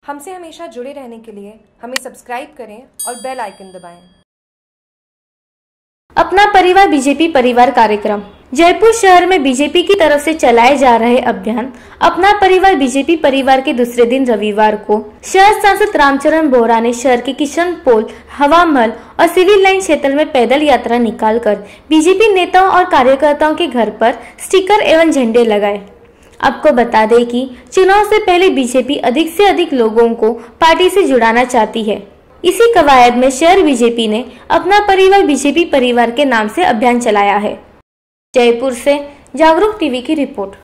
हमसे हमेशा जुड़े रहने के लिए हमें सब्सक्राइब करें और बेल आइकन दबाएं। अपना परिवार बीजेपी परिवार कार्यक्रम जयपुर शहर में बीजेपी की तरफ से चलाए जा रहे अभियान अपना परिवार बीजेपी परिवार के दूसरे दिन रविवार को शहर सांसद रामचरण बोहरा ने शहर के किशन पोल, हवा महल और सिविल लाइन क्षेत्र में पैदल यात्रा निकालकर बीजेपी नेताओं और कार्यकर्ताओं के घर पर स्टिकर एवं झंडे लगाए। आपको बता दें कि चुनाव से पहले बीजेपी अधिक से अधिक लोगों को पार्टी से जुड़ाना चाहती है। इसी कवायद में शहर बीजेपी ने अपना परिवार बीजेपी परिवार के नाम से अभियान चलाया है। जयपुर से जागरूक टीवी की रिपोर्ट।